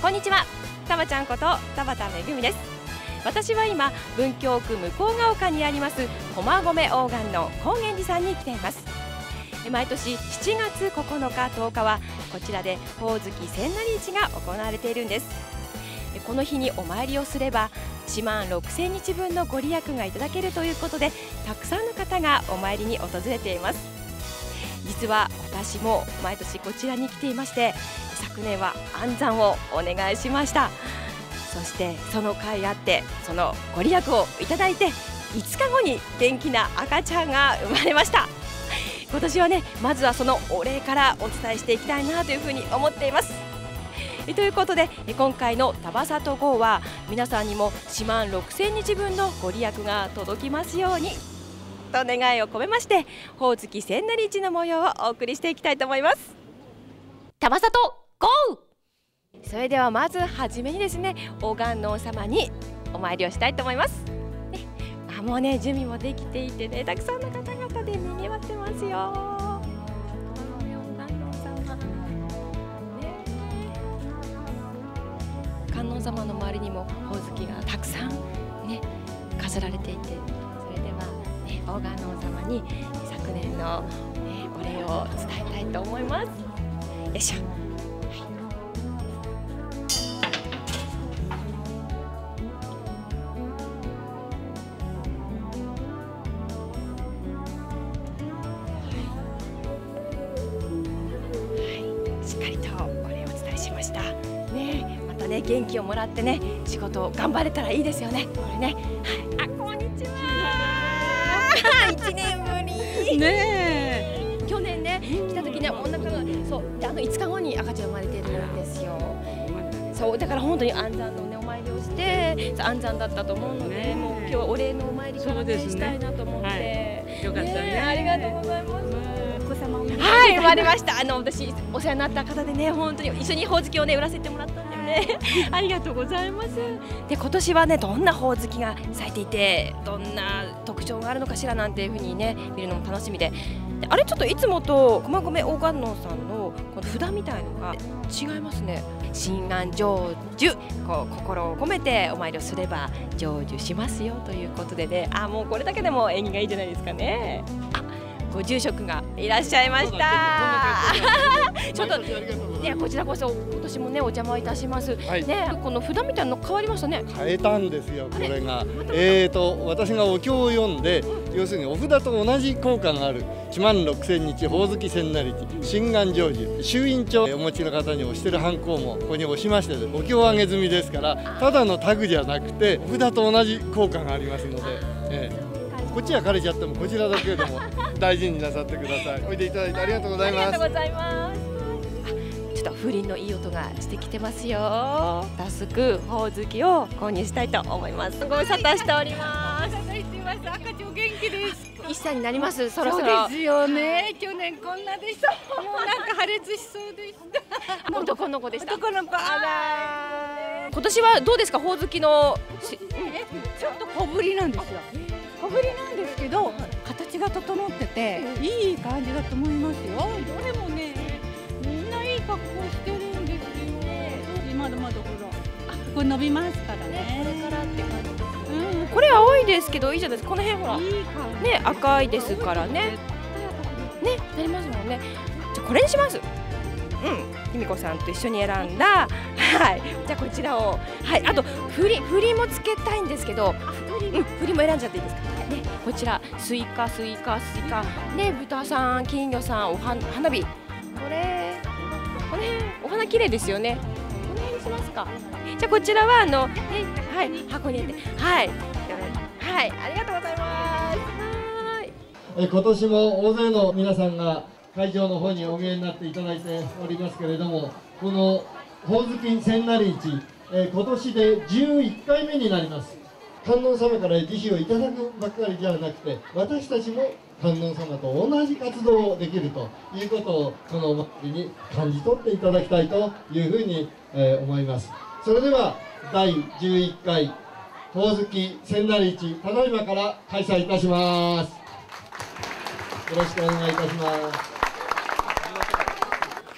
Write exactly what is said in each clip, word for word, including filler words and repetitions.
こんにちは、たばちゃんこと田畑めぐみです。私は今文京区向ヶ丘にあります駒込オーガンの高原寺さんに来ています。毎年しちがつここのかとおかはこちらでほおずき千成市が行われているんです。この日にお参りをすればいちまんろくせんにちぶんのご利益がいただけるということで、たくさんの方がお参りに訪れています。実は私も毎年こちらに来ていまして、昨年は安産をお願いしました。そしてその甲斐あってそのご利益をいただいていつかごに元気な赤ちゃんが生まれました。今年はね、まずはそのお礼からお伝えしていきたいなというふうに思っています。ということで今回のたばさと号は皆さんにもいちまんろくせんにちぶんのご利益が届きますようにと願いを込めまして、ほおずき千成市の模様をお送りしていきたいと思います。たばさと号。それではまずはじめにですね、大観音様にお参りをしたいと思います。ね、あもうね準備もできていてね、たくさんの方々で賑わってますよ。観音様の周りにもほおずきがたくさんね飾られていて、それでは、ね、大観音様に昨年の、ね、お礼を伝えたいと思います。よいしょ。しっかりとお礼をお伝えしました。ね、またね元気をもらってね仕事を頑張れたらいいですよね。これね、はい、あこんにちは。一年ぶり。ねえ。去年ね来た時ねお腹がそうであのいつかごに赤ちゃん生まれてるんですよ。そうだから本当に安産のねお参りをして安産だったと思うので、もう今日お礼のお参りからねしたいなと思って。 よかったね。 ありがとうございます。はい、生まれました。あの私お世話になった方でね、本当に一緒にほおずきをね売らせてもらったんだよね。ありがとうございます。で今年はねどんなほおずきが咲いていて、どんな特徴があるのかしらなんていう風にね見るのも楽しみで。であれちょっといつもと駒込大観音さんのこの札みたいのが違いますね。心安成就、こう心を込めてお参りをすれば成就しますよということでね、あもうこれだけでも縁起がいいじゃないですかね。あご住職がいらっしゃいました。ちょっといやこちらこそ今年もねお邪魔いたします。はい、ねこの札みたいなの変わりましたね。 変えたんですよこれが。えーと私がお経を読んで、要するにお札と同じ効果があるいちまんろくせんにちほおずき千成市心願成就、宗院帳お持ちの方に押してるハンコもここに押しまして、お経上げ済みですから、ただのタグじゃなくてお札と同じ効果がありますので。えーこっちは枯れちゃってもこちらだけでも大事になさってください。おいでいただいてありがとうございます。 ありがとうございます。ちょっと風鈴のいい音がしてきてますよ。早速ほおずきを購入したいと思います。ご無沙汰しております。 赤ちゃん元気です。 一歳になります。そろそろ。 そうですよね。去年こんなでした。もうなんか破裂しそうでした。 男の子でした。 男の子。あら。 今年はどうですか、ほおずきの。 ちょっと小ぶりなんですよ。小ぶりなんですけど、形が整ってていい感じだと思いますよ。どれもね、みんないい格好してるんですよ。まだまだほら、これ伸びますからね。これからって感じです。 うん、これ青いですけどいいじゃないですか。この辺ほらね赤いですからね。ねなりますもんね。じゃこれにします。うん、ひみこさんと一緒に選んだ、はい、じゃあこちらを、はい、あと振り振りもつけたいんですけど、うん、振りも選んじゃっていいですか。ね、こちらスイカスイカスイカね、豚さん金魚さんおは花火、これこの辺お花綺麗ですよね。この辺にしますか。じゃあこちらはあのね、はい、箱に入れて、はいはい、ありがとうございます。はい。 え今年も大勢の皆さんが会場の方にお見えになっていただいておりますけれども、このほおずき千成市、え今年でじゅういっかいめになります。観音様から慈悲をいただくばっかりじゃなくて、私たちも観音様と同じ活動をできるということをこのお祭りに感じ取っていただきたいというふうに、えー、思います。それではだいじゅういっかいほおずき千成市、ただいまから開催いたします。よろしくお願いいたします。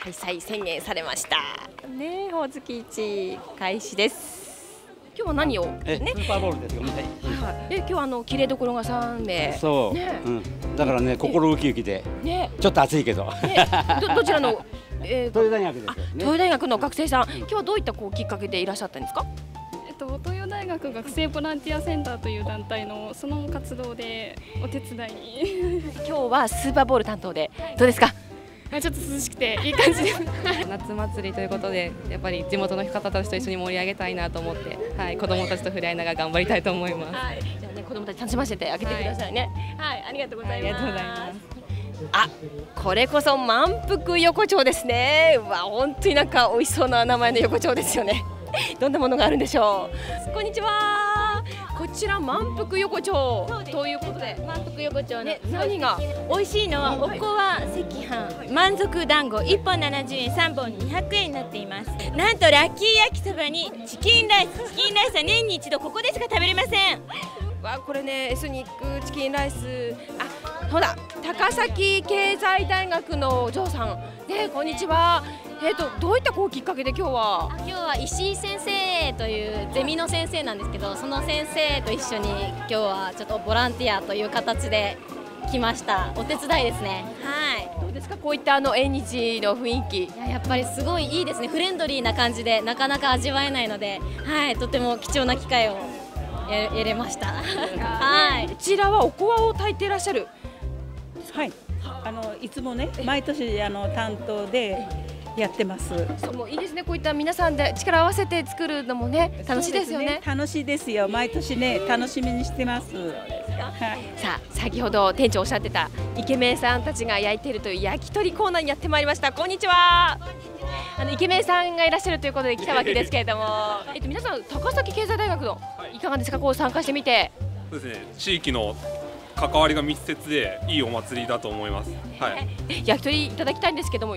開催宣言されましたね。ほおずき市開始です。今日は何をえ、 ね、 スーパーボールですよね。 はい、え今日はあの綺麗どころがさんめいそう、 ね、 うん、だからね心ウキウキで、 ね、 ちょっと暑いけど、 ね、ど, どちらの、えー、 東洋大学ですよね。 東洋大学の学生さん、今日はどういったこうきっかけでいらっしゃったんですか？ えっと、東洋大学学生ボランティアセンターという団体のその活動でお手伝いに今日はスーパーボール担当でどうですか？ ちょっと涼しくていい感じです。 夏祭りということで、やっぱり地元の方たちと一緒に盛り上げたいなと思って、はい、子どもたちと触れ合いながら頑張りたいと思います。 はい、じゃあね、子どもたち楽しませてあげてくださいね。はい、はい、ありがとうございます。 ありがとうございます。 あ、これこそ満腹横丁ですね。うわ、本当になんか美味しそうな名前の横丁ですよね。どんなものがあるんでしょう。こんにちは。こちら満腹横丁ということで、 満腹横丁の、 ね、何が美味しいのはおこわ赤飯満足団子いっぽんななじゅうえんさんぼんにひゃくえんになっています。なんとラッキー焼きそばにチキンライスチキンライスは年に一度ここでしか食べれません。 わ、これね、エスニックチキンライス、あ、ほら高崎経済大学のお嬢さんね、こんにちは。えーとどういったこうきっかけで今日は今日は石井先生というゼミの先生なんですけど、その先生と一緒に今日はちょっとボランティアという形で来ました。お手伝いですね。はい。 どうですか、こういったあの縁日の雰囲気。 いや、やっぱりすごいいいですね。フレンドリーな感じでなかなか味わえないので、はい、とても貴重な機会をや得れました。はい。 こちらはおこわを炊いていらっしゃる。 はい。あのいつもね、毎年あの担当でやってます。 そうもういいですね。こういった皆さんで力を合わせて作るのもね、楽しいですよね。 ね、楽しいですよ。毎年ね、楽しみにしてます。はい、 さあ、先ほど店長おっしゃってたイケメンさんたちが焼いているという焼き鳥コーナーにやってまいりました。こんにちは。あのイケメンさんがいらっしゃるということで来たわけですけれども、えっと皆さん高崎経済大学のいかがですか、こう参加してみて。 そうですね。地域の関わりが密接でいいお祭りだと思います。はい。 焼き鳥いただきたいんですけども。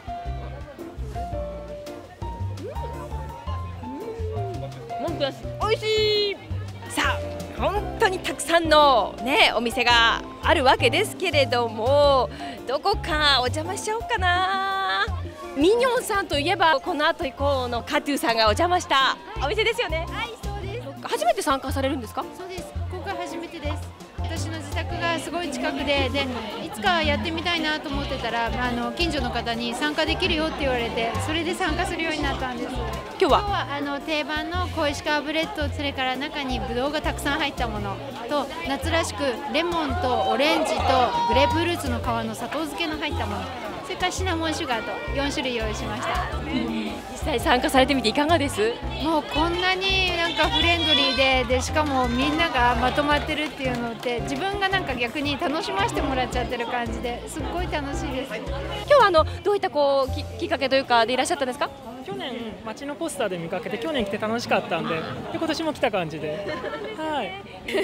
美味しい。さあ、本当にたくさんのねお店があるわけですけれども、どこかお邪魔しちゃおうかな。ミニョンさんといえばこの後以降のカトゥーさんがお邪魔したお店ですよね。 はい、そうです。 初めて参加されるんですか？ そうです。今回初めてです。私の自宅がすごい近くで、でいつかやってみたいなと思ってたら、あの近所の方に参加できるよって言われて、それで参加するようになったんです。 今日は今日はあの定番の小石川ブレッド、それから中にぶどうがたくさん入ったものと、夏らしくレモンとオレンジとグレープフルーツの皮の砂糖漬けの入ったもの、それからシナモンシュガーとよんしゅるい用意しました。 実際参加されてみていかがです？ もうこんなになんかフレンドリーで、でしかもみんながまとまってるっていうのって、自分がなんか逆に楽しませてもらっちゃってる感じですっごい楽しいです。 今日はあのどういったこう き, きっかけというかでいらっしゃったんですか？ 去年街のポスターで見かけて、去年来て楽しかったんで、で今年も来た感じで、はい。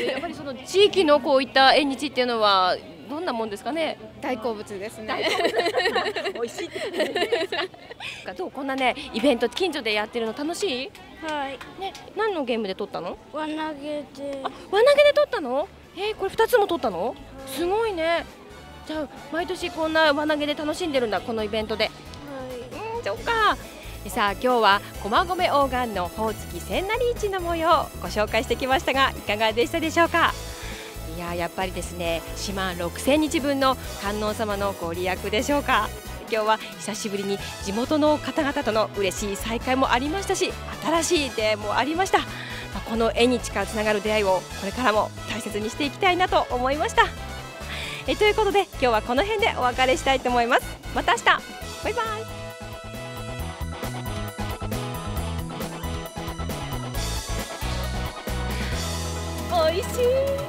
やっぱりその地域のこういった縁日っていうのはどんなもんですかね？ 大好物ですね。 美味しいどうこんなねイベント近所でやってるの楽しい？ はい。 ね、何のゲームで撮ったの？ 輪投げで。 あ、輪投げで撮ったの？えー、これふたつも撮ったの？すごいね。じゃあ毎年こんな輪投げで楽しんでるんだ、このイベントで。はい。うん、そうか。さあ今日は駒込オーガンのほおずき千成市の模様をご紹介してきましたが、いかがでしたでしょうか？いややっぱりですね、しまんろくせんにちぶんの観音様のご利益でしょうか。今日は久しぶりに地元の方々との嬉しい再会もありましたし、新しい出会いもありました。この縁日からつながる出会いをこれからも大切にしていきたいなと思いました。えということで今日はこの辺でお別れしたいと思います。また明日、バイバイ。おいしい。